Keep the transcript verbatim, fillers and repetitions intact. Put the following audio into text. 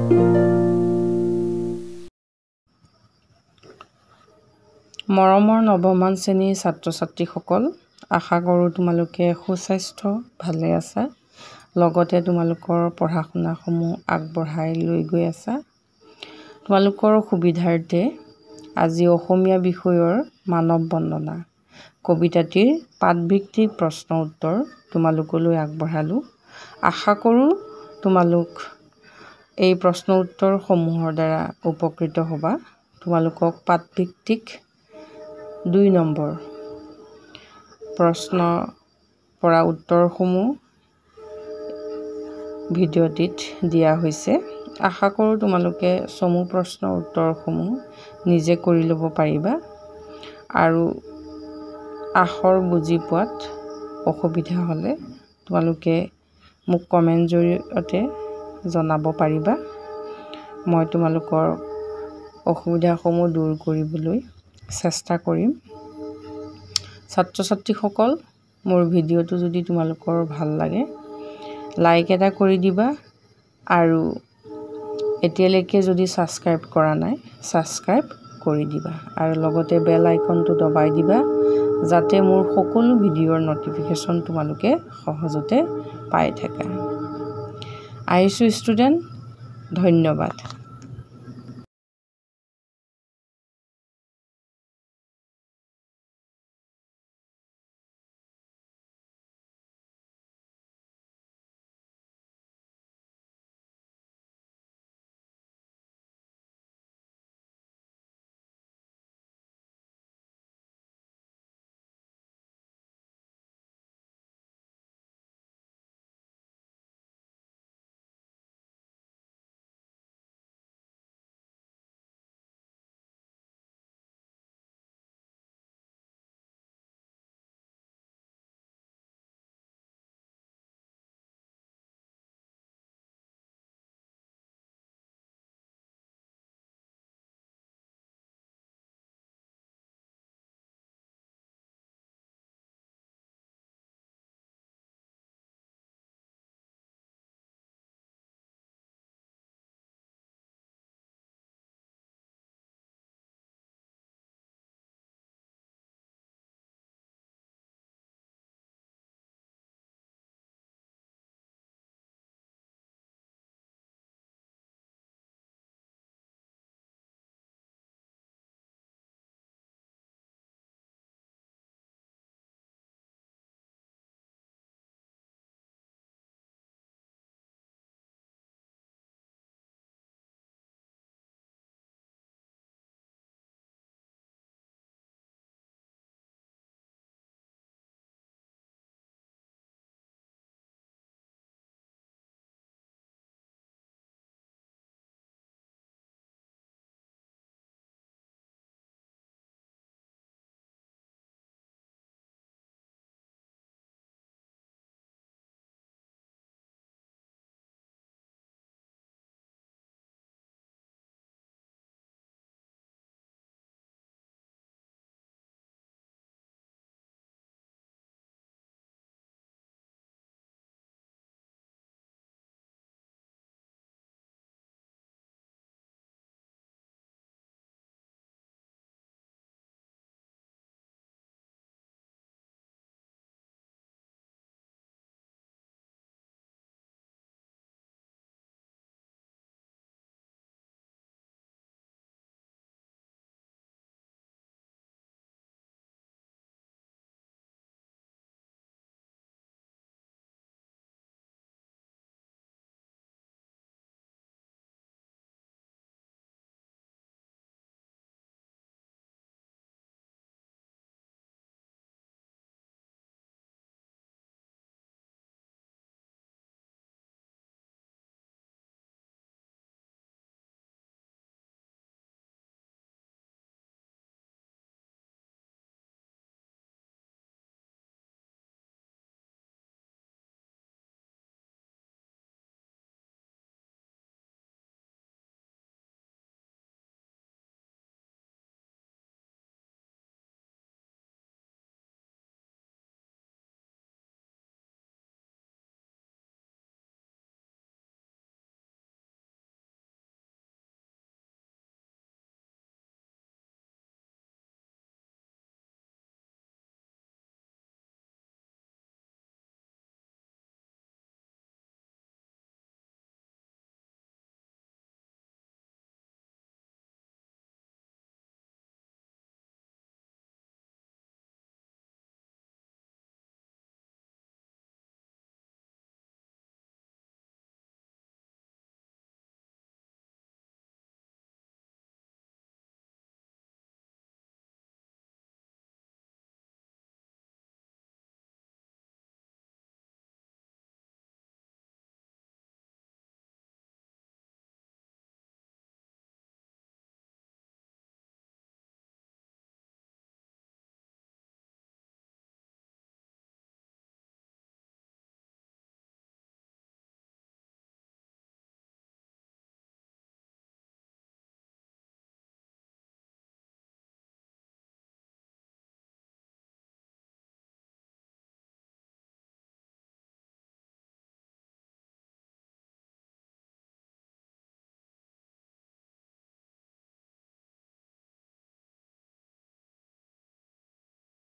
মৰমৰ নৱমান শ্ৰেণীৰ ছাত্ৰ ছাত্ৰীসকল, আশা কৰোঁ তোমালোকে সুস্বাস্থ্য ভালে আছা, লগতে তোমালোকৰ পঢ়া শুনাসমূহ আগবঢ়াই লৈ গৈ আছা। তোমালোকৰ সুবিধাৰ্থে আজি অসমীয়া বিষয়ৰ মানৱ বন্দনা কবিতাটিৰ পাঠভিত্তিক প্ৰশ্ন উত্তৰ তোমালোকলৈ আগবঢ়ালোঁ। আশা কৰোঁ তোমালোক এই প্ৰশ্ন উত্তৰসমূহৰ দ্বাৰা উপকৃত হ'বা। তোমালোকক পাঠভিত্তিক দুই নম্বৰ প্ৰশ্ন পৰা উত্তৰসমূহ ভিডিঅ'টিত দিয়া হৈছে। আশা কৰোঁ তোমালোকে চমু প্ৰশ্ন উত্তৰসমূহ নিজে কৰি ল'ব পাৰিবা আৰু আখৰ বুজি পোৱাত অসুবিধা হ'লে তোমালোকে মোক কমেণ্ট জৰিয়তে জনাব পাৰিবা। মই তোমালোকৰ অসুবিধাসমূহ দূৰ কৰিবলৈ চেষ্টা কৰিম। ছাত্ৰ ছাত্ৰীসকল, মোৰ ভিডিঅ'টো যদি তোমালোকৰ ভাল লাগে লাইক এটা কৰি দিবা আৰু এতিয়ালৈকে যদি ছাবস্ক্ৰাইব কৰা নাই ছাবস্ক্ৰাইব কৰি দিবা আৰু লগতে বেল আইকনটো দবাই দিবা যাতে মোৰ সকলো ভিডিঅ'ৰ নটিফিকেশ্যন তোমালোকে সহজতে পাই থাকা। আহিছোঁ ষ্টুডেণ্ট, ধন্যবাদ।